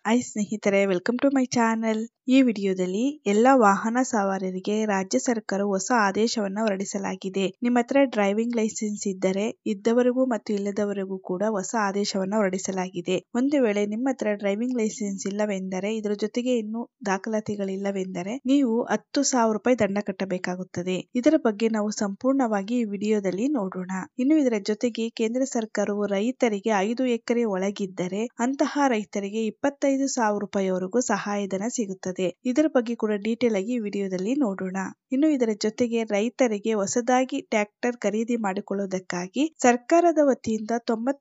Hi ಸ್ನೇಹಿತರೆ, welcome to my channel. ಈ ವಿಡಿಯೋದಲ್ಲಿ ಎಲ್ಲ ವಾಹನ ಸವಾರರಿಗೆ ರಾಜ್ಯ ಸರ್ಕಾರ ಹೊಸ ಆದೇಶವನ್ನ ಹೊರಡಿಸಲಾಗಿದೆ. ನಿಮ್ಮ ಹತ್ರ ಡ್ರೈವಿಂಗ್ ಲೈಸೆನ್ಸ್ ಇದ್ದವರಿಗೂ ಮತ್ತು ಇಲ್ಲದವರಿಗೂ ಕೂಡ ಹೊಸ ಆದೇಶವನ್ನ ಹೊರಡಿಸಲಾಗಿದೆ. ಒಂದು ವೇಳೆ ನಿಮ್ಮ ಹತ್ರ ಡ್ರೈವಿಂಗ್ ಲೈಸೆನ್ಸ್ ಇಲ್ಲವೆಂದರೆ, ಇದರ ಜೊತೆಗೆ ಇನ್ನೂ ದಾಖಲಾತಿಗಳಿಲ್ಲವೆಂದರೆ ನೀವು 10,000 ರೂಪಾಯಿ ದಂಡ ಕಟ್ಟಬೇಕಾಗುತ್ತದೆ. ಇದರ ಬಗ್ಗೆ ನಾವು ಸಂಪೂರ್ಣವಾಗಿ ಈ ವಿಡಿಯೋದಲ್ಲಿ ನೋಡೋಣ. ಇನ್ನು ಇದರ ಜೊತೆಗೆ ಕೇಂದ್ರ ಸರ್ಕಾರವು ರೈತರಿಗೆ 5 ಎಕರೆ ಒಳಗಿದ್ದರೆ ಅಂತಹ ರೈತರಿಗೆ 25,000 ರೂಪಾಯಿವರೆಗೂ ಸಹಾಯಧನ ಸಿಗುತ್ತದೆ. ಇದರ ಬಗ್ಗೆ ಕೂಡ ಡೀಟೇಲ್ ಆಗಿ ಈ ವಿಡಿಯೋದಲ್ಲಿ ನೋಡೋಣ. ಇನ್ನು ಇದರ ಜೊತೆಗೆ ರೈತರಿಗೆ ಹೊಸದಾಗಿ ಟ್ರ್ಯಾಕ್ಟರ್ ಖರೀದಿ ಮಾಡಿಕೊಳ್ಳುವುದಕ್ಕಾಗಿ ಸರ್ಕಾರದ ವತಿಯಿಂದ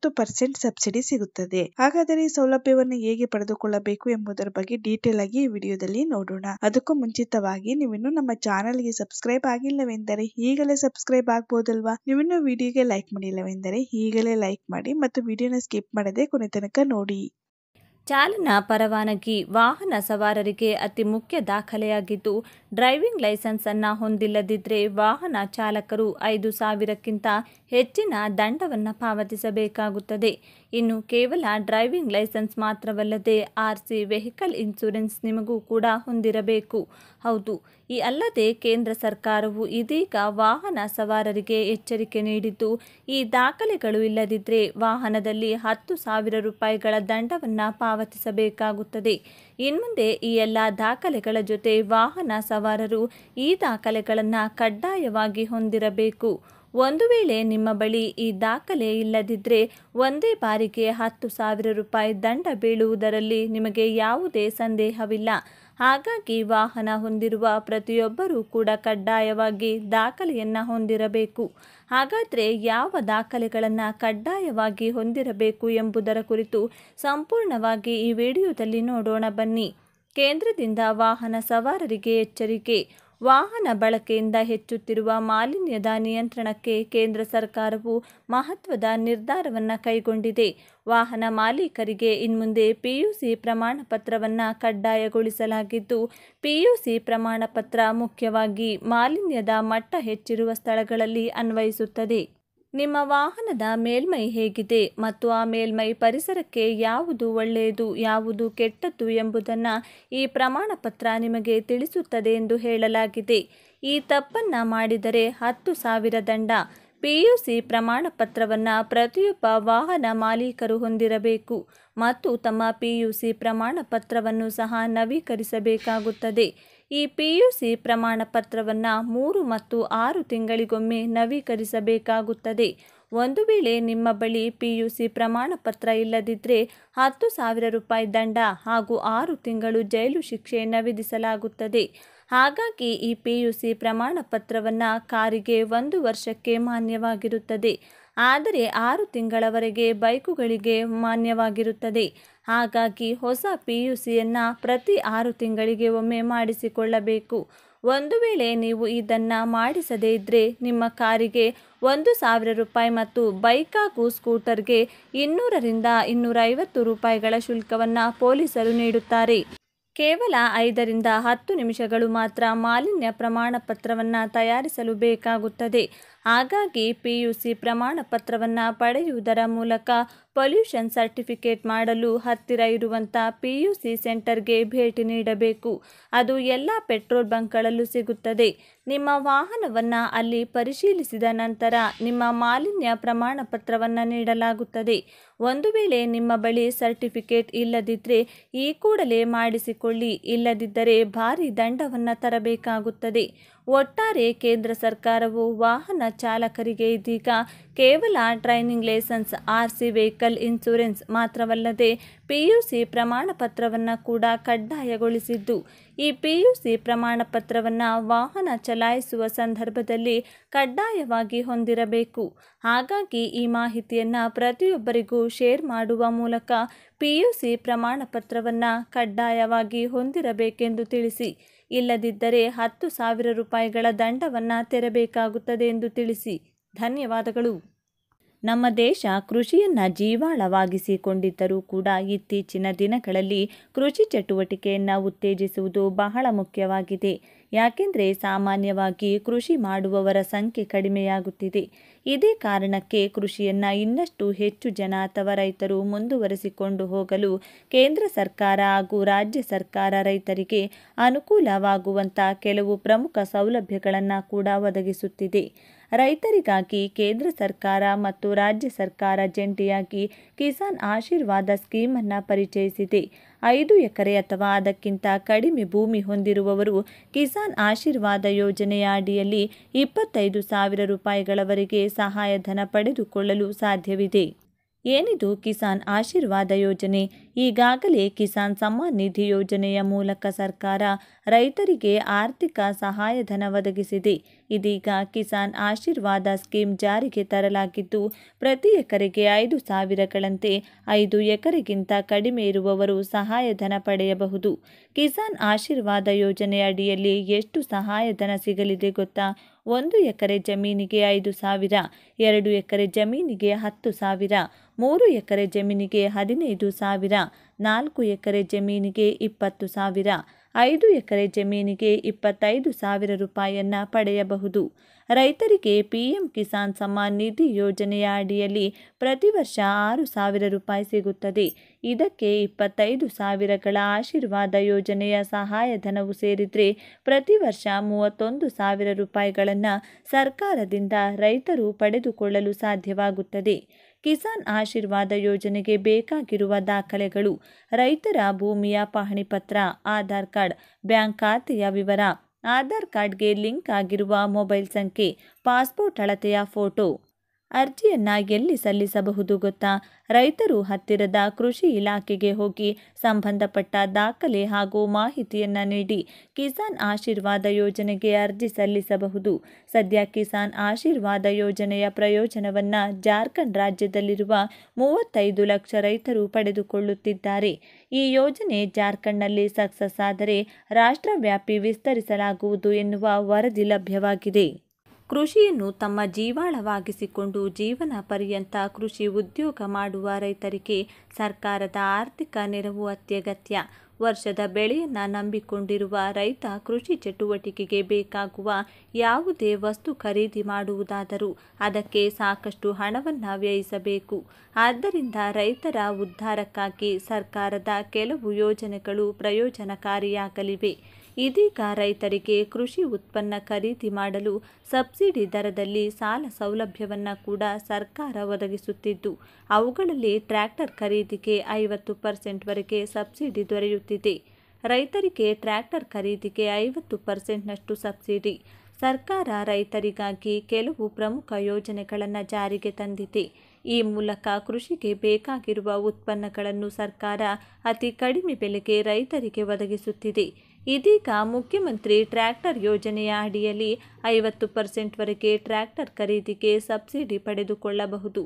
90% ಸಬ್ಸಿಡಿ ಸಿಗುತ್ತದೆ. ಹಾಗಾದರೆ ಈ ಸೌಲಭ್ಯವನ್ನು ಹೇಗೆ ಪಡೆದುಕೊಳ್ಳಬೇಕು ಎಂಬುದರ ಬಗ್ಗೆ ಡೀಟೇಲ್ ಆಗಿ ಈ ವಿಡಿಯೋದಲ್ಲಿ ನೋಡೋಣ. ಅದಕ್ಕೂ ಮುಂಚಿತವಾಗಿ ನೀವಿನ್ನು ನಮ್ಮ ಚಾನೆಲ್ಗೆ ಸಬ್ಸ್ಕ್ರೈಬ್ ಆಗಿಲ್ಲವೆಂದರೆ ಈಗಲೇ ಸಬ್ಸ್ಕ್ರೈಬ್ ಆಗಬಹುದಲ್ವಾ? ನೀವಿನ್ನು ವಿಡಿಯೋಗೆ ಲೈಕ್ ಮಾಡಿಲ್ಲವೆಂದರೆ ಈಗಲೇ ಲೈಕ್ ಮಾಡಿ ಮತ್ತು ವಿಡಿಯೋನ ಸ್ಕಿಪ್ ಮಾಡದೆ ಕೊನೆ ತನಕ ನೋಡಿ. ಚಾಲನಾ ಪರವಾನಗಿ ವಾಹನ ಸವಾರರಿಗೆ ಅತಿ ಮುಖ್ಯ ದಾಖಲೆಯಾಗಿದ್ದು, ಡ್ರೈವಿಂಗ್ ಲೈಸೆನ್ಸ್ ಅನ್ನು ಹೊಂದಿಲ್ಲದಿದ್ದರೆ ವಾಹನ ಚಾಲಕರು 5,000ಕ್ಕಿಂತ ಹೆಚ್ಚಿನ ದಂಡವನ್ನು ಪಾವತಿಸಬೇಕಾಗುತ್ತದೆ. ಇನ್ನು ಕೇವಲ ಡ್ರೈವಿಂಗ್ ಲೈಸೆನ್ಸ್ ಮಾತ್ರವಲ್ಲದೆ RC ವೆಹಿಕಲ್ ಇನ್ಶೂರೆನ್ಸ್ ನಿಮಗೂ ಕೂಡ ಹೊಂದಿರಬೇಕು. ಹೌದು, ಈ ಅಲ್ಲದೆ ಕೇಂದ್ರ ಸರ್ಕಾರವು ಇದೀಗ ವಾಹನ ಸವಾರರಿಗೆ ಎಚ್ಚರಿಕೆ ನೀಡಿದ್ದು, ಈ ದಾಖಲೆಗಳು ಇಲ್ಲದಿದ್ದರೆ ವಾಹನದಲ್ಲಿ 10,000 ರೂಪಾಯಿಗಳ ದಂಡವನ್ನು ಪಾವತಿಸಬೇಕಾಗುತ್ತದೆ. ಇನ್ಮುಂದೆ ಈ ಎಲ್ಲ ದಾಖಲೆಗಳ ಜೊತೆ ವಾಹನ ಸವಾರರು ಈ ದಾಖಲೆಗಳನ್ನು ಕಡ್ಡಾಯವಾಗಿ ಹೊಂದಿರಬೇಕು. ಒಂದು ವೇಳೆ ನಿಮ್ಮ ಬಳಿ ಈ ದಾಖಲೆ ಇಲ್ಲದಿದ್ದರೆ ಒಂದೇ ಬಾರಿಗೆ 10,000 ರೂಪಾಯಿ ದಂಡ ಬೀಳುವುದರಲ್ಲಿ ನಿಮಗೆ ಯಾವುದೇ ಸಂದೇಹವಿಲ್ಲ. ಹಾಗಾಗಿ ವಾಹನ ಹೊಂದಿರುವ ಪ್ರತಿಯೊಬ್ಬರೂ ಕೂಡ ಕಡ್ಡಾಯವಾಗಿ ದಾಖಲೆಯನ್ನು ಹೊಂದಿರಬೇಕು. ಹಾಗಾದರೆ ಯಾವ ದಾಖಲೆಗಳನ್ನು ಕಡ್ಡಾಯವಾಗಿ ಹೊಂದಿರಬೇಕು ಎಂಬುದರ ಕುರಿತು ಸಂಪೂರ್ಣವಾಗಿ ಈ ವಿಡಿಯೋದಲ್ಲಿ ನೋಡೋಣ ಬನ್ನಿ. ಕೇಂದ್ರದಿಂದ ವಾಹನ ಸವಾರರಿಗೆ ಎಚ್ಚರಿಕೆ. ವಾಹನ ಬಳಕೆಯಿಂದ ಹೆಚ್ಚುತ್ತಿರುವ ಮಾಲಿನ್ಯದ ನಿಯಂತ್ರಣಕ್ಕೆ ಕೇಂದ್ರ ಸರ್ಕಾರವು ಮಹತ್ವದ ನಿರ್ಧಾರವನ್ನು ಕೈಗೊಂಡಿದೆ. ವಾಹನ ಮಾಲೀಕರಿಗೆ ಇನ್ಮುಂದೆ PUC ಪ್ರಮಾಣ ಪತ್ರವನ್ನು ಕಡ್ಡಾಯಗೊಳಿಸಲಾಗಿದ್ದು, PUC ಪ್ರಮಾಣ ಪತ್ರ ಮುಖ್ಯವಾಗಿ ಮಾಲಿನ್ಯದ ಮಟ್ಟ ಹೆಚ್ಚಿರುವ ಸ್ಥಳಗಳಲ್ಲಿ ಅನ್ವಯಿಸುತ್ತದೆ. ನಿಮ್ಮ ವಾಹನದ ಮೇಲ್ಮೈ ಹೇಗಿದೆ ಮತ್ತು ಆ ಮೇಲ್ಮೈ ಪರಿಸರಕ್ಕೆ ಯಾವುದು ಒಳ್ಳೆಯದು, ಯಾವುದು ಕೆಟ್ಟದ್ದು ಎಂಬುದನ್ನು ಈ ಪ್ರಮಾಣ ಪತ್ರ ನಿಮಗೆ ತಿಳಿಸುತ್ತದೆ ಎಂದು ಹೇಳಲಾಗಿದೆ. ಈ ತಪ್ಪನ್ನು ಮಾಡಿದರೆ 10,000 ದಂಡ. PUC ಪ್ರಮಾಣ ಪತ್ರವನ್ನು ಪ್ರತಿಯೊಬ್ಬ ವಾಹನ ಮಾಲೀಕರು ಹೊಂದಿರಬೇಕು ಮತ್ತು ತಮ್ಮ PUC ಪ್ರಮಾಣ ಪತ್ರವನ್ನು ಸಹ ನವೀಕರಿಸಬೇಕಾಗುತ್ತದೆ. ಈ PUC ಪ್ರಮಾಣ ಪತ್ರವನ್ನು 3 ಮತ್ತು 6 ತಿಂಗಳಿಗೊಮ್ಮೆ ನವೀಕರಿಸಬೇಕಾಗುತ್ತದೆ. ಒಂದು ವೇಳೆ ನಿಮ್ಮ ಬಳಿ PUC ಪ್ರಮಾಣ ಪತ್ರ ಇಲ್ಲದಿದ್ದರೆ 10,000 ರೂಪಾಯಿ ದಂಡ ಹಾಗೂ 6 ತಿಂಗಳು ಜೈಲು ಶಿಕ್ಷೆಯನ್ನು ವಿಧಿಸಲಾಗುತ್ತದೆ. ಹಾಗಾಗಿ ಈ PUC ಪ್ರಮಾಣ ಪತ್ರವನ್ನು ಕಾರಿಗೆ 1 ವರ್ಷಕ್ಕೆ ಮಾನ್ಯವಾಗಿರುತ್ತದೆ, ಆದರೆ 6 ತಿಂಗಳವರೆಗೆ ಬೈಕುಗಳಿಗೆ ಮಾನ್ಯವಾಗಿರುತ್ತದೆ. ಹಾಗಾಗಿ ಹೊಸ PUCಯನ್ನು ಪ್ರತಿ 6 ತಿಂಗಳಿಗೆ ಒಮ್ಮೆ ಮಾಡಿಸಿಕೊಳ್ಳಬೇಕು. ಒಂದು ವೇಳೆ ನೀವು ಇದನ್ನು ಮಾಡಿಸದೇ ಇದ್ದರೆ ನಿಮ್ಮ ಕಾರಿಗೆ 1,000 ರೂಪಾಯಿ ಮತ್ತು ಬೈಕ್ ಹಾಗೂ ಸ್ಕೂಟರ್ಗೆ 200 ರಿಂದ 250 ರೂಪಾಯಿಗಳ ಶುಲ್ಕವನ್ನು ಪೊಲೀಸರು ನೀಡುತ್ತಾರೆ. ಕೇವಲ 5 ರಿಂದ 10 ನಿಮಿಷಗಳು ಮಾತ್ರ ಮಾಲಿನ್ಯ ಪ್ರಮಾಣ ಪತ್ರವನ್ನು ತಯಾರಿಸಲು ಬೇಕಾಗುತ್ತದೆ. ಹಾಗಾಗಿ PUC ಪ್ರಮಾಣ ಪತ್ರವನ್ನು ಪಡೆಯುವುದರ ಮೂಲಕ ಪೊಲ್ಯೂಷನ್ ಸರ್ಟಿಫಿಕೇಟ್ ಮಾಡಲು ಹತ್ತಿರ ಇರುವಂಥ PUC ಸೆಂಟರ್ಗೆ ಭೇಟಿ ನೀಡಬೇಕು. ಅದು ಎಲ್ಲ ಪೆಟ್ರೋಲ್ ಬಂಕ್ಗಳಲ್ಲೂ ಸಿಗುತ್ತದೆ. ನಿಮ್ಮ ವಾಹನವನ್ನು ಅಲ್ಲಿ ಪರಿಶೀಲಿಸಿದ ನಂತರ ನಿಮ್ಮ ಮಾಲಿನ್ಯ ಪ್ರಮಾಣ ಪತ್ರವನ್ನು ನೀಡಲಾಗುತ್ತದೆ. ಒಂದು ವೇಳೆ ನಿಮ್ಮ ಬಳಿ ಸರ್ಟಿಫಿಕೇಟ್ ಇಲ್ಲದಿದ್ದರೆ ಈ ಕೂಡಲೇ ಮಾಡಿಸಿಕೊಳ್ಳಿ, ಇಲ್ಲದಿದ್ದರೆ ಭಾರಿ ದಂಡವನ್ನು ತರಬೇಕಾಗುತ್ತದೆ. ಒಟ್ಟಾರೆ ಕೇಂದ್ರ ಸರ್ಕಾರವು ವಾಹನ ಚಾಲಕರಿಗೆ ಇದೀಗ ಕೇವಲ driving licence, RC vehicle insurance ಮಾತ್ರವಲ್ಲದೆ PUC ಪ್ರಮಾಣ ಪತ್ರವನ್ನು ಕೂಡ ಕಡ್ಡಾಯಗೊಳಿಸಿದ್ದು, ಈ PUC ಪ್ರಮಾಣ ಪತ್ರವನ್ನು ವಾಹನ ಚಲಾಯಿಸುವ ಸಂದರ್ಭದಲ್ಲಿ ಕಡ್ಡಾಯವಾಗಿ ಹೊಂದಿರಬೇಕು. ಹಾಗಾಗಿ ಈ ಮಾಹಿತಿಯನ್ನು ಪ್ರತಿಯೊಬ್ಬರಿಗೂ ಶೇರ್ ಮಾಡುವ ಮೂಲಕ PUC ಪ್ರಮಾಣ ಪತ್ರವನ್ನು ಕಡ್ಡಾಯವಾಗಿ ಹೊಂದಿರಬೇಕೆಂದು ತಿಳಿಸಿ. ಇಲ್ಲದಿದ್ದರೆ 10,000 ರೂಪಾಯಿಗಳ ದಂಡವನ್ನು ತೆರಬೇಕಾಗುತ್ತದೆ ಎಂದು ತಿಳಿಸಿ. ಧನ್ಯವಾದಗಳು. ನಮ್ಮ ದೇಶ ಕೃಷಿಯನ್ನು ಜೀವಾಳವಾಗಿಸಿಕೊಂಡಿದ್ದರೂ ಕೂಡ ಇತ್ತೀಚಿನ ದಿನಗಳಲ್ಲಿ ಕೃಷಿ ಚಟುವಟಿಕೆಯನ್ನು ಉತ್ತೇಜಿಸುವುದು ಬಹಳ ಮುಖ್ಯವಾಗಿದೆ. ಯಾಕೆಂದರೆ ಸಾಮಾನ್ಯವಾಗಿ ಕೃಷಿ ಮಾಡುವವರ ಸಂಖ್ಯೆ ಕಡಿಮೆಯಾಗುತ್ತಿದೆ. ಇದೇ ಕಾರಣಕ್ಕೆ ಕೃಷಿಯನ್ನು ಇನ್ನಷ್ಟು ಹೆಚ್ಚು ಜನ ಅಥವಾ ರೈತರು ಮುಂದುವರಿಸಿಕೊಂಡು ಹೋಗಲು ಕೇಂದ್ರ ಸರ್ಕಾರ ಹಾಗೂ ರಾಜ್ಯ ಸರ್ಕಾರ ರೈತರಿಗೆ ಅನುಕೂಲವಾಗುವಂಥ ಕೆಲವು ಪ್ರಮುಖ ಸೌಲಭ್ಯಗಳನ್ನು ಕೂಡ ಒದಗಿಸುತ್ತಿದೆ. ರೈತರಿಗಾಗಿ ಕೇಂದ್ರ ಸರ್ಕಾರ ಮತ್ತು ರಾಜ್ಯ ಸರ್ಕಾರ ಜಂಟಿಯಾಗಿ ಕಿಸಾನ್ ಆಶೀರ್ವಾದ ಸ್ಕೀಮನ್ನು ಪರಿಚಯಿಸಿದೆ. 5 ಎಕರೆ ಅಥವಾ ಅದಕ್ಕಿಂತ ಕಡಿಮೆ ಭೂಮಿ ಹೊಂದಿರುವವರು ಕಿಸಾನ್ ಆಶೀರ್ವಾದ ಯೋಜನೆಯ ಅಡಿಯಲ್ಲಿ 25,000 ರೂಪಾಯಿಗಳವರೆಗೆ ಸಹಾಯಧನ ಪಡೆದುಕೊಳ್ಳಲು ಸಾಧ್ಯವಿದೆ. ಏನಿದು ಕಿಸಾನ್ ಆಶೀರ್ವಾದ ಯೋಜನೆ? ಈಗಾಗಲೇ ಕಿಸಾನ್ ಸಮ್ಮಾನ್ ನಿಧಿ ಯೋಜನೆಯ ಮೂಲಕ ಸರ್ಕಾರ ರೈತರಿಗೆ ಆರ್ಥಿಕ ಸಹಾಯಧನ ಒದಗಿಸಿದೆ. ಇದೀಗ ಕಿಸಾನ್ ಆಶೀರ್ವಾದ ಸ್ಕೀಮ್ ಜಾರಿಗೆ ತರಲಾಗಿದ್ದು, ಪ್ರತಿ ಎಕರೆಗೆ 5,000ಗಳಂತೆ 5 ಎಕರೆಗಿಂತ ಕಡಿಮೆ ಇರುವವರು ಸಹಾಯಧನ ಪಡೆಯಬಹುದು. ಕಿಸಾನ್ ಆಶೀರ್ವಾದ ಯೋಜನೆ ಅಡಿಯಲ್ಲಿ ಎಷ್ಟು ಸಹಾಯಧನ ಸಿಗಲಿದೆ ಗೊತ್ತಾ? 1 ಎಕರೆ ಜಮೀನಿಗೆ 5,000, 2 ಎಕರೆ ಜಮೀನಿಗೆ 10,000, 3 ಎಕರೆ ಜಮೀನಿಗೆ 15,000, 4 ಎಕರೆ ಜಮೀನಿಗೆ 20,000, 5 ಎಕರೆ ಜಮೀನಿಗೆ 25,000 ರೂಪಾಯಿಯನ್ನು ಪಡೆಯಬಹುದು. ರೈತರಿಗೆ ಪಿಎಂ ಕಿಸಾನ್ ಸಮ್ಮಾನ್ ನಿಧಿ ಯೋಜನೆಯ ಅಡಿಯಲ್ಲಿ ಪ್ರತಿ ವರ್ಷ 6,000 ರೂಪಾಯಿ ಸಿಗುತ್ತದೆ. ಇದಕ್ಕೆ 25,000ಗಳ ಆಶೀರ್ವಾದ ಯೋಜನೆಯ ಸಹಾಯಧನವು ಸೇರಿದರೆ ಪ್ರತಿ ವರ್ಷ 31,000 ರೂಪಾಯಿಗಳನ್ನು ಸರ್ಕಾರದಿಂದ ರೈತರು ಪಡೆದುಕೊಳ್ಳಲು ಸಾಧ್ಯವಾಗುತ್ತದೆ. ಕಿಸಾನ್ ಆಶೀರ್ವಾದ ಯೋಜನೆಗೆ ಬೇಕಾಗಿರುವ ದಾಖಲೆಗಳು: ರೈತರ ಭೂಮಿಯ ಪಹಣಿ ಪತ್ರ, ಆಧಾರ್ ಕಾರ್ಡ್, ಬ್ಯಾಂಕ್ ಖಾತೆಯ ವಿವರ, ಆಧಾರ್ ಕಾರ್ಡ್ಗೆ ಲಿಂಕ್ ಆಗಿರುವ ಮೊಬೈಲ್ ಸಂಖ್ಯೆ, ಪಾಸ್ಪೋರ್ಟ್ ಅಳತೆಯ ಫೋಟೋ. ಅರ್ಜಿಯನ್ನು ಎಲ್ಲಿ ಸಲ್ಲಿಸಬಹುದು ಗೊತ್ತಾ? ರೈತರು ಹತ್ತಿರದ ಕೃಷಿ ಇಲಾಖೆಗೆ ಹೋಗಿ ಸಂಬಂಧಪಟ್ಟ ದಾಖಲೆ ಹಾಗೂ ಮಾಹಿತಿಯನ್ನು ನೀಡಿ ಕಿಸಾನ್ ಆಶೀರ್ವಾದ ಯೋಜನೆಗೆ ಅರ್ಜಿ ಸಲ್ಲಿಸಬಹುದು. ಸದ್ಯ ಕಿಸಾನ್ ಆಶೀರ್ವಾದ ಯೋಜನೆಯ ಪ್ರಯೋಜನವನ್ನು ಜಾರ್ಖಂಡ್ ರಾಜ್ಯದಲ್ಲಿರುವ 35 ಲಕ್ಷ ರೈತರು ಪಡೆದುಕೊಳ್ಳುತ್ತಿದ್ದಾರೆ. ಈ ಯೋಜನೆ ಜಾರ್ಖಂಡ್ನಲ್ಲಿ ಸಕ್ಸಸ್ ಆದರೆ ರಾಷ್ಟ್ರವ್ಯಾಪಿ ವಿಸ್ತರಿಸಲಾಗುವುದು ಎನ್ನುವ ವರದಿ ಲಭ್ಯವಾಗಿದೆ. ಕೃಷಿಯನ್ನು ತಮ್ಮ ಜೀವಾಳವಾಗಿಸಿಕೊಂಡು ಜೀವನ ಪರ್ಯಂತ ಕೃಷಿ ಉದ್ಯೋಗ ಮಾಡುವ ರೈತರಿಗೆ ಸರ್ಕಾರದ ಆರ್ಥಿಕ ನೆರವು ಅತ್ಯಗತ್ಯ. ವರ್ಷದ ಬೆಳೆಯನ್ನು ನಂಬಿಕೊಂಡಿರುವ ರೈತ ಕೃಷಿ ಚಟುವಟಿಕೆಗೆ ಬೇಕಾಗುವ ಯಾವುದೇ ವಸ್ತು ಖರೀದಿ ಮಾಡುವುದಾದರೂ ಅದಕ್ಕೆ ಸಾಕಷ್ಟು ಹಣವನ್ನು ವ್ಯಯಿಸಬೇಕು. ಆದ್ದರಿಂದ ರೈತರ ಉದ್ಧಾರಕ್ಕಾಗಿ ಸರ್ಕಾರದ ಕೆಲವು ಯೋಜನೆಗಳು ಪ್ರಯೋಜನಕಾರಿಯಾಗಲಿವೆ. ಇದೀಗ ರೈತರಿಗೆ ಕೃಷಿ ಉತ್ಪನ್ನ ಖರೀದಿ ಮಾಡಲು ಸಬ್ಸಿಡಿ ದರದಲ್ಲಿ ಸಾಲ ಸೌಲಭ್ಯವನ್ನು ಕೂಡ ಸರ್ಕಾರ ಒದಗಿಸುತ್ತಿದ್ದು, ಅವುಗಳಲ್ಲಿ ಟ್ರ್ಯಾಕ್ಟರ್ ಖರೀದಿಗೆ 50% ಸಬ್ಸಿಡಿ ದೊರೆಯುತ್ತಿದೆ. ರೈತರಿಗೆ ಟ್ರ್ಯಾಕ್ಟರ್ ಖರೀದಿಗೆ 50%ನಷ್ಟು ಸಬ್ಸಿಡಿ. ಸರ್ಕಾರ ರೈತರಿಗಾಗಿ ಕೆಲವು ಪ್ರಮುಖ ಯೋಜನೆಗಳನ್ನು ಜಾರಿಗೆ ತಂದಿದೆ. ಈ ಮೂಲಕ ಕೃಷಿಗೆ ಬೇಕಾಗಿರುವ ಉತ್ಪನ್ನಗಳನ್ನು ಸರ್ಕಾರ ಅತಿ ಕಡಿಮೆ ಬೆಲೆಗೆ ರೈತರಿಗೆ ಒದಗಿಸುತ್ತಿದೆ. ಇದೀಗ ಮುಖ್ಯಮಂತ್ರಿ ಟ್ರ್ಯಾಕ್ಟರ್ ಯೋಜನೆಯ ಅಡಿಯಲ್ಲಿ 50%ವರೆಗೆ ಟ್ರ್ಯಾಕ್ಟರ್ ಖರೀದಿಗೆ ಸಬ್ಸಿಡಿ ಪಡೆದುಕೊಳ್ಳಬಹುದು.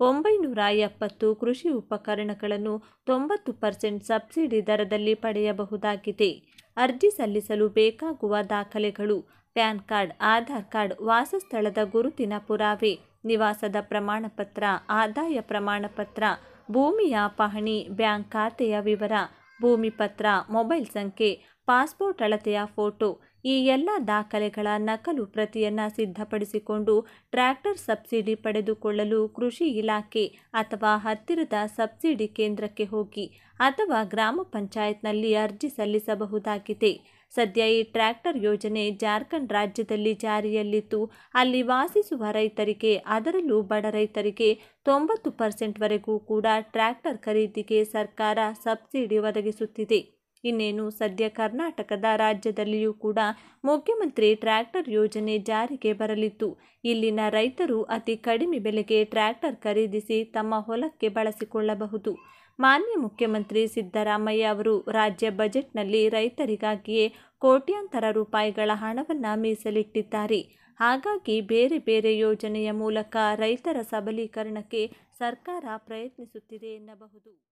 970 ಕೃಷಿ ಉಪಕರಣಗಳನ್ನು 90% ಸಬ್ಸಿಡಿ ದರದಲ್ಲಿ ಪಡೆಯಬಹುದಾಗಿದೆ. ಅರ್ಜಿ ಸಲ್ಲಿಸಲು ಬೇಕಾಗುವ ದಾಖಲೆಗಳು: ಪ್ಯಾನ್ ಕಾರ್ಡ್, ಆಧಾರ್ ಕಾರ್ಡ್, ವಾಸಸ್ಥಳದ ಗುರುತಿನ ಪುರಾವೆ, ನಿವಾಸದ ಪ್ರಮಾಣಪತ್ರ, ಆದಾಯ ಪ್ರಮಾಣಪತ್ರ, ಭೂಮಿಯ ಪಹಣಿ, ಬ್ಯಾಂಕ್ ಖಾತೆಯ ವಿವರ, ಭೂಮಿ ಪತ್ರ, ಮೊಬೈಲ್ ಸಂಖ್ಯೆ, ಪಾಸ್ಪೋರ್ಟ್ ಅಳತೆಯ ಫೋಟೋ. ಈ ಎಲ್ಲ ದಾಖಲೆಗಳ ನಕಲು ಪ್ರತಿಯನ್ನು ಸಿದ್ಧಪಡಿಸಿಕೊಂಡು ಟ್ರ್ಯಾಕ್ಟರ್ ಸಬ್ಸಿಡಿ ಪಡೆದುಕೊಳ್ಳಲು ಕೃಷಿ ಇಲಾಖೆ ಅಥವಾ ಹತ್ತಿರದ ಸಬ್ಸಿಡಿ ಕೇಂದ್ರಕ್ಕೆ ಹೋಗಿ ಅಥವಾ ಗ್ರಾಮ ಪಂಚಾಯತ್ನಲ್ಲಿ ಅರ್ಜಿ ಸಲ್ಲಿಸಬಹುದಾಗಿದೆ. ಸದ್ಯ ಈ ಟ್ರ್ಯಾಕ್ಟರ್ ಯೋಜನೆ ಜಾರ್ಖಂಡ್ ರಾಜ್ಯದಲ್ಲಿ ಜಾರಿಯಲ್ಲಿದ್ದು, ಅಲ್ಲಿ ವಾಸಿಸುವ ರೈತರಿಗೆ, ಅದರಲ್ಲೂ ಬಡ ರೈತರಿಗೆ 90%ವರೆಗೂ ಕೂಡ ಟ್ರ್ಯಾಕ್ಟರ್ ಖರೀದಿಗೆ ಸರ್ಕಾರ ಸಬ್ಸಿಡಿ ಒದಗಿಸುತ್ತಿದೆ. ಇನ್ನೇನು ಸದ್ಯ ಕರ್ನಾಟಕದ ರಾಜ್ಯದಲ್ಲಿಯೂ ಕೂಡ ಮುಖ್ಯಮಂತ್ರಿ ಟ್ರ್ಯಾಕ್ಟರ್ ಯೋಜನೆ ಜಾರಿಗೆ ಬರಲಿದ್ದು, ಇಲ್ಲಿನ ರೈತರು ಅತಿ ಕಡಿಮೆ ಬೆಲೆಗೆ ಟ್ರ್ಯಾಕ್ಟರ್ ಖರೀದಿಸಿ ತಮ್ಮ ಹೊಲಕ್ಕೆ ಬಳಸಿಕೊಳ್ಳಬಹುದು. ಮಾನ್ಯ ಮುಖ್ಯಮಂತ್ರಿ ಸಿದ್ದರಾಮಯ್ಯ ಅವರು ರಾಜ್ಯ ಬಜೆಟ್ನಲ್ಲಿ ರೈತರಿಗಾಗಿಯೇ ಕೋಟ್ಯಾಂತರ ರೂಪಾಯಿಗಳ ಹಣವನ್ನು ಮೀಸಲಿಟ್ಟಿದ್ದಾರೆ. ಹಾಗಾಗಿ ಬೇರೆ ಬೇರೆ ಯೋಜನೆಯ ಮೂಲಕ ರೈತರ ಸಬಲೀಕರಣಕ್ಕೆ ಸರ್ಕಾರ ಪ್ರಯತ್ನಿಸುತ್ತಿದೆ ಎನ್ನಬಹುದು.